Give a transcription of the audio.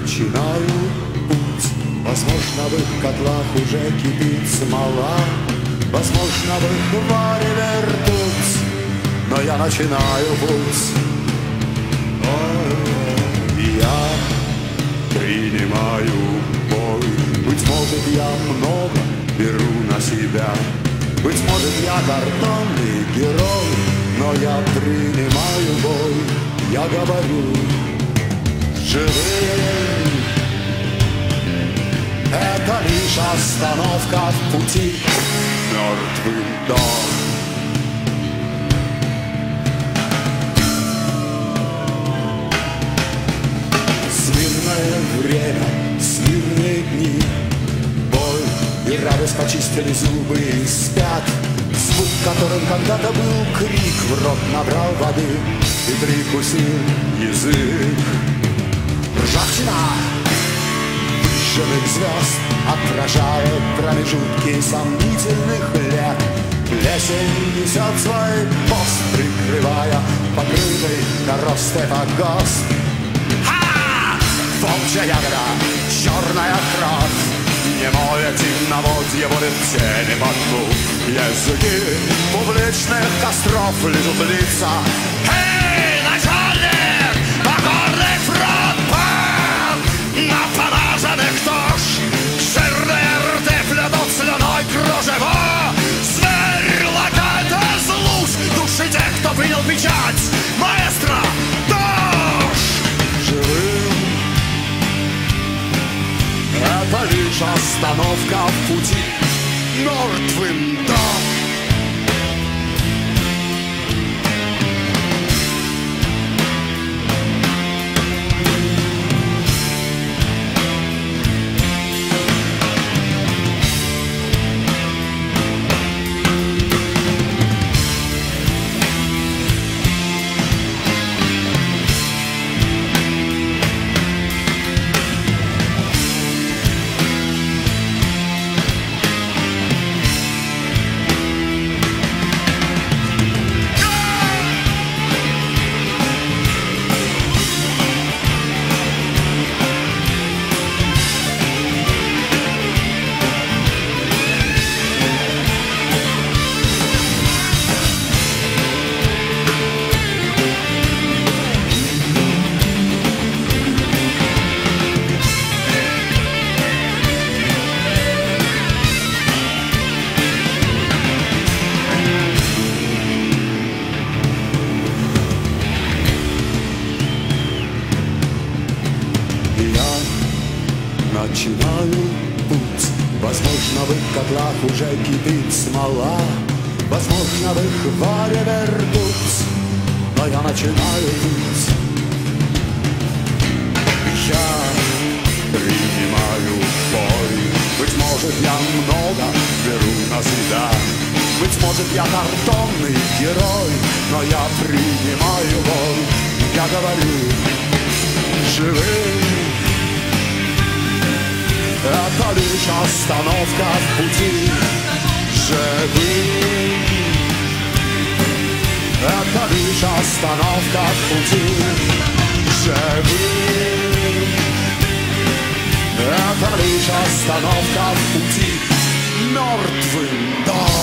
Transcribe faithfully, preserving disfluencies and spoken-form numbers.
начинаю путь. Возможно, в их котлах уже кипит смола, возможно, в их вареве ртуть, но я начинаю путь. О, я принимаю бой. Быть может, я много беру на себя, быть может, я картонный герой, но я принимаю бой. Я говорю живым, это лишь остановка в пути мертвым дом. Смирное время, смирные дни, боль и радость почистили зубы и спят. Звук, которым когда-то был крик, в рот набрал воды и прикусил язык. Ржавчина выжженных звезд отражает промежутки сомнительных лет. Плесень несет свой пост, прикрывая покрытый коростой погост. Ха! Волчья ягода, черная кровь, немое темноводье водит тени по дну. Языки публичных костров лежат лица. Эй, начальник, покорный фронт пал! На понаженных нож жирные рты плетут слюной кружево. Зверь лакает из луж души тех, кто принял печать. Маэстро, дождь! Живым это лишь остановка в пути мертвым дом. Начинаю путь. Возможно, в их котлах уже кипит смола, возможно, в их вареве ртуть, но я начинаю путь. Я принимаю бой. Быть может, я много беру на себя, быть может, я картонный герой, но я принимаю бой. Я говорю живым, это лишь остановка в пути живым. Это лишь остановка в пути живым. Это лишь остановка в пути мертвым дом.